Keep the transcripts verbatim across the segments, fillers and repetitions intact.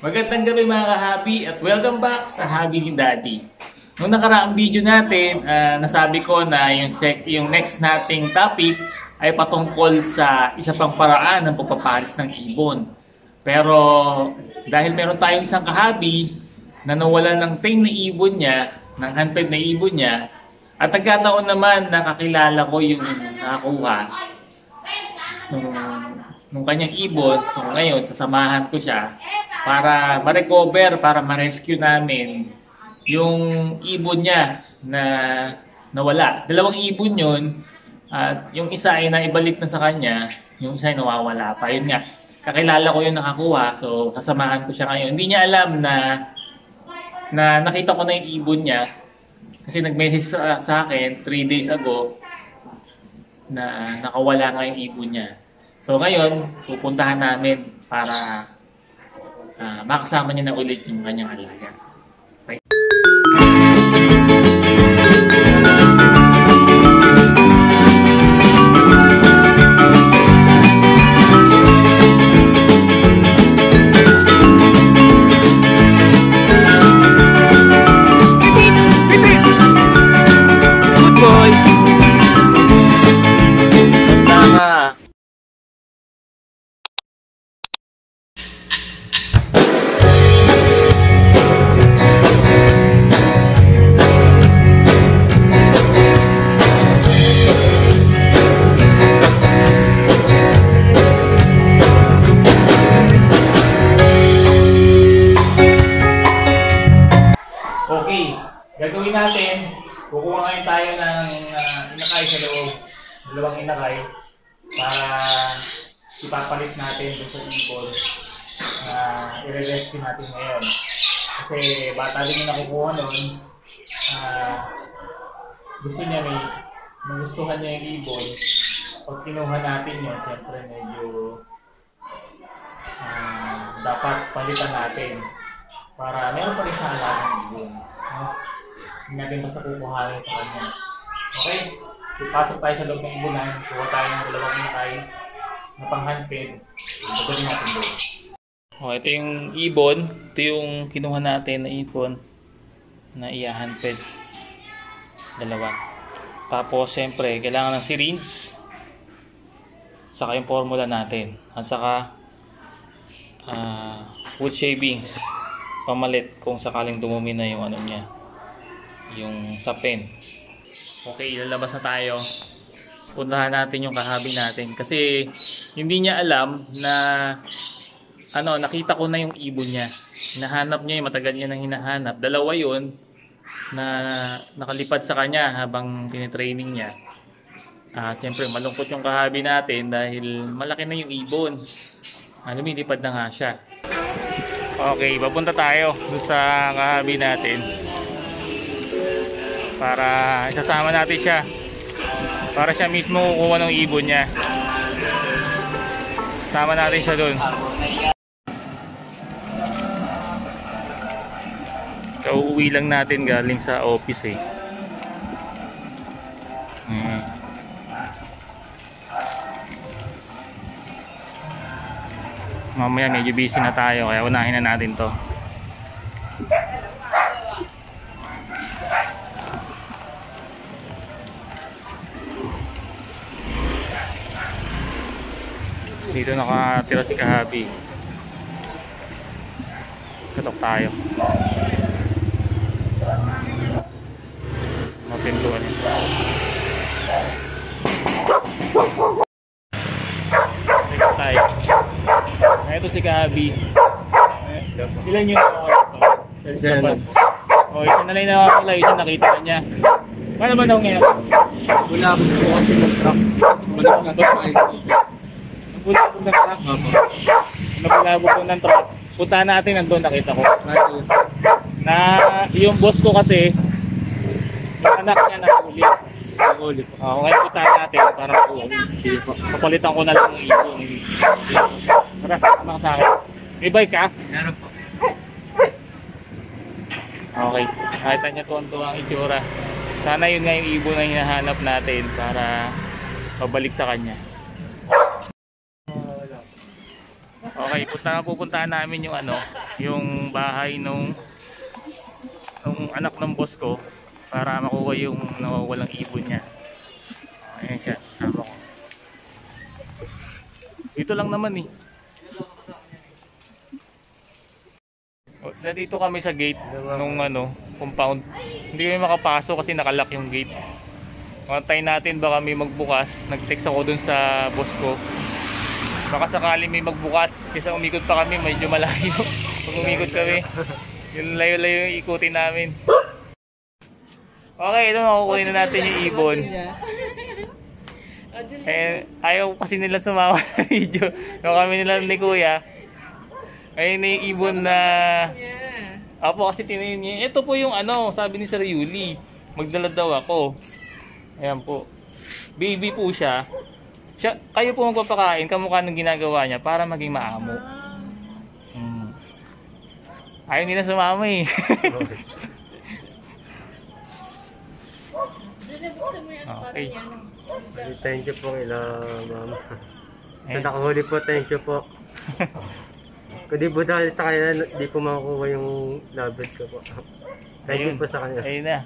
Magandang gabi mga ka-Habi at welcome back sa Habi ni Daddy. Noong nakaraang video natin, uh, nasabi ko na yung, sec yung next nating topic ay patungkol sa isa pang paraan ng pagpaparis ng ibon. Pero dahil meron tayong isang ka-Habi na nawalan ng tame na ibon niya, ng handped na ibon niya, at nagkataon naman na kakilala ko yung nakakuha nung, nung kanyang ibon. So ngayon, sasamahan ko siya para ma-recover, para ma-rescue namin yung ibon niya na nawala. Dalawang ibon yun, at yung isa ay naibalik na sa kanya, yung isa ay nawawala pa. Yun nga, kakilala ko yung nakakuha, so sasamahan ko siya ngayon. Hindi niya alam na na nakita ko na yung ibon niya kasi nag-message sa, sa akin three days ago na nakawala nga yung ibon niya. So ngayon, pupuntahan namin para Uh, makasama niya na ulit yung kanyang alaga. Okay. Good boy! Tama! Gagawin natin, kukuha ngayon tayo ng uh, inakay sa loob, dalawang inakay, para ipapalit natin doon sa ibon na uh, i-rescue natin ngayon. Kasi bata din yung nakukuha nun, uh, gusto niya may magustuhan niya yung ibon. Pag kinuha natin yun, siyempre medyo uh, dapat palitan natin para meron pa rin siya alagang ibon. No? Hindi natin basta kukuhanin sa kanya. Okay, ipasok tayo sa loob ng ibunan, kuha tayo ng dalawang inakay na pang handped, ipagawin natin doon. Oh, ito yung ibon, ito yung kinuha natin na ibon na iya-handped. Dalawa. Tapos, siyempre, kailangan ng syringe, saka yung formula natin, at saka uh, wood shavings, pamalit kung sakaling dumumi na yung ano niya, yung sapin. Okay, ilalabas na tayo. Puntahan natin yung kahabi natin kasi hindi niya alam na ano, nakita ko na yung ibon niya. Hinahanap niya, matagal niya nang hinahanap. Dalawa yun na nakalipad sa kanya habang tinitraining niya. Ah, siyempre malungkot yung kahabi natin dahil malaki na yung ibon. Ah, lumilipad na nga siya. Okay, papunta tayo sa kahabi natin para isasama natin siya para siya mismo kukuha ng ibon niya. Sama natin siya doon. Kauuwi lang natin galing sa office eh. Hmm. Mamaya medyo busy na tayo kaya unahin na natin to. Dito nakatira si kahabi. Katok tayo. Mapintuan. Dito tayo. Ito si kahabi. Ilan yung oras to? Oh, isa na lang na nakakala. Isa nakita ka niya. Paano ba daw ngayon? Wala akong bukas yung truck. Wala akong nagpapay. Nabulabog ng truck. Nabulabog ko ng truck. Punta natin, nandun nakita ko. Na yung boss ko kasi, yung anak niya nakulit. Nakulit. Oo, ngayon punta natin para papalitan ko na lang ng ibon. Tara, sama ka sa akin. May bike ka? Meron po. Okay, nakita niya tuwan-tuwa ang itsura. Sana yun nga yung ibon na hinahanap natin para pabalik sa kanya. Okay, Punta pupuntahan namin yung ano, yung bahay nung nung anak ng boss ko para makuha yung nawawalang ibon niya. Ayan siya, sama ko. Dito lang naman eh. Nandito kami sa gate nung ano, compound. Hindi kami makapasok kasi nakalock yung gate. Antayin natin baka may magbukas. Nag-text ako dun sa boss ko. Baka sakali may magbukas kasi umikot pa kami, medyo malayo. Pag umikot kami, yung layo-layo yung ikutin namin. Okay, ito makukunin na natin yung ibon. Eh, ayaw kasi nila sumama sa video. So kami nila ni Kuya. Ayun na yung ibon na... Apo kasi tinayin niya. Ito po yung ano, sabi ni Sir Yuli. Magdala daw ako. Ayan po. Baby po siya. Siya, kayo po magpapakain, kamukha ng ginagawa niya para maging maamo. Hmm. Ayaw nila sumama eh. Okay. Thank you po ila mama. Sa nakahuli po, thank you po. Kung di po dahil sa kanya, di po makukuha yung labit ko po. Thank you po sa kanya. Ayun na.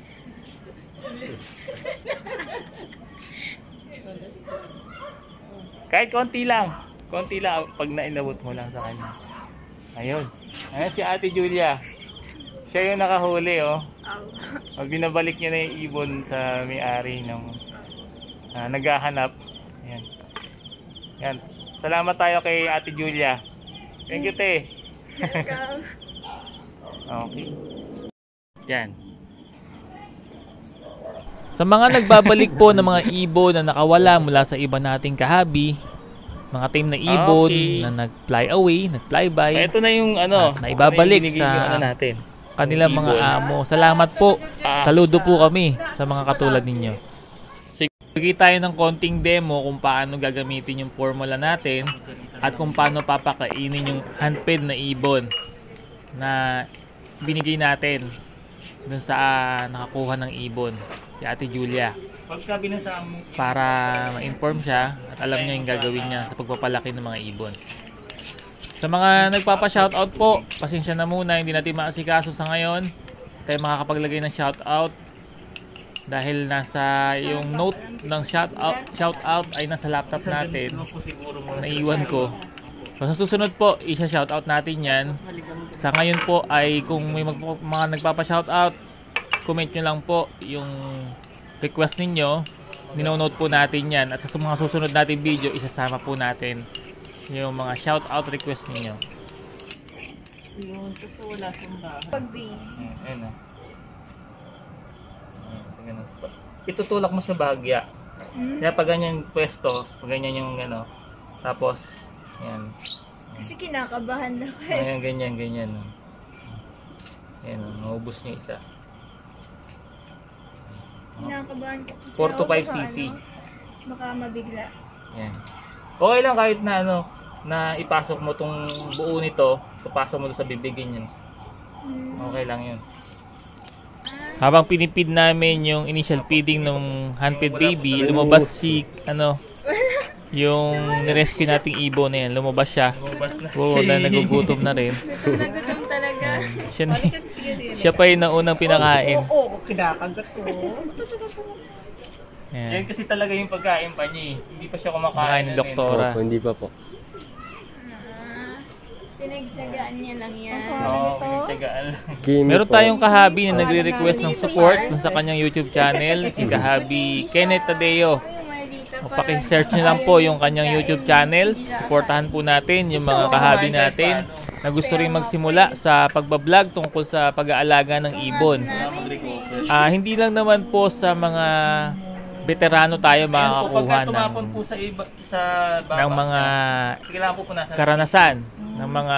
Kahit konti lang. Konti lang pag nainabot mo lang sa kanya. Ayun. Ayun si Ate Julia. Siya yung nakahuli oh. Pag binabalik niya na yung ibon sa may-ari ng uh, naghahanap. Ayan. Ayan. Salamat tayo kay Ate Julia. Thank you, te. Okay. Yan. Sa mga nagbabalik po ng mga ibon na nakawala mula sa iba nating kahabi, mga team na ibon okay. na nag-fly away, nag-fly by, ito na yung ano, na ibabalik sa ano natin, kanilang mga amo. Salamat po. Ah. Saludo po kami sa mga katulad ninyo. Sige tayo ng konting demo kung paano gagamitin yung formula natin at kung paano papakainin yung handfed na ibon na binigay natin dun sa uh, nakakuha ng ibon, si Ate Julia, para ma-inform siya at alam niya yung gagawin niya sa pagpapalaki ng mga ibon. Sa mga nagpapa-shoutout po, pasensya na muna, hindi natin maasikaso sa ngayon tayo makakapaglagay ng shoutout dahil nasa yung note ng shoutout, shoutout ay nasa laptop natin, naiwan ko. So, sa susunod po, isa-shoutout natin yan. Sa ngayon po ay kung may mag mga nagpapa-shoutout, comment nyo lang po yung request ninyo. Ninonote po natin yan. At sa mga susunod natin video, isasama po natin yung mga shoutout request ninyo. Yun, kasi wala siyang bahay. Pag-B. Ayan o. Itutulak mo sa bahagya. Hmm? Kaya pag ganyan pwesto, pag ganyan yung ano, tapos ayan. Kasi kinakabahan na ko eh. Ayan, ganyan, ganyan. Ayan, maubos niya isa. Kinakabahan ko kasi four to five baka, cc. ano, baka mabigla. Ayan. Okay lang kahit na ano, na ipasok mo tong buo nito, papasok mo sa bibigin yun. Hmm. Okay lang yun. Habang pinipid namin yung initial feeding ng handfed baby, lumabas si ano, yung nirescue nating ibon na yan, lumabas siya. Oo, na nagugutom na rin. Gutom na gutom talaga. Siya, na, siya pa yung naunang pinakain. Oo, kinakagat ko. Yan. Yan kasi talaga yung pagkain pa niya eh. Hindi pa siya kumakain ng doktora. Opo, hindi pa po. Ah, pinagtsagaan niya lang yan. Oo, pinagtsagaan lang. Meron tayong kahabi na nagre-request ng support dun sa kanyang YouTube channel, si kahabi Kenneth Tadeo. Paki-search nyo lang po yung kanyang YouTube channel. Suportahan po natin yung mga kahabi natin na gusto rin magsimula sa pagbablog tungkol sa pag-aalaga ng ibon. Uh, hindi lang naman po sa mga veterano tayo makakakuha ng, ng mga karanasan, ng mga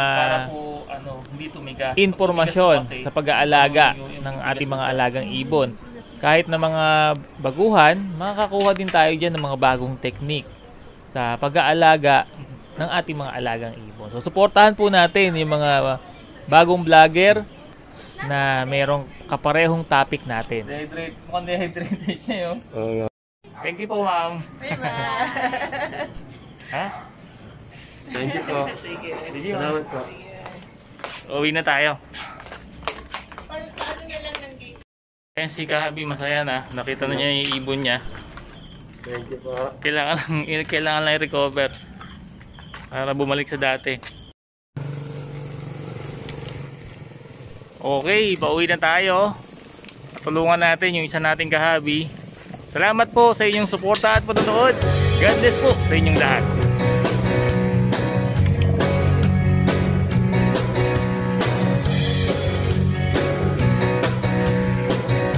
informasyon sa pag-aalaga ng ating mga alagang ibon. Kahit na mga baguhan, makakakuha din tayo dyan ng mga bagong teknik sa pag-aalaga ng ating mga alagang ibon. So, suportahan po natin yung mga bagong vlogger na merong kaparehong topic natin. Dehydrate. Mukhang dehydrated siya yun. Thank you po, ma'am. Bye-bye. Ha? Thank you po. Sige. Sige, Salamat po. uwi na tayo. Paano na lang ng gate? Ayan si Kahabi, masaya na. Nakita na niya yung ibon niya. Thank you po. Kailangan lang, kailangan lang i-recover para bumalik sa dati. Okay, pauwi na tayo. Tulungan natin yung isa nating Kahabi. Salamat po sa inyong suporta at panonood. God bless po sa inyong lahat.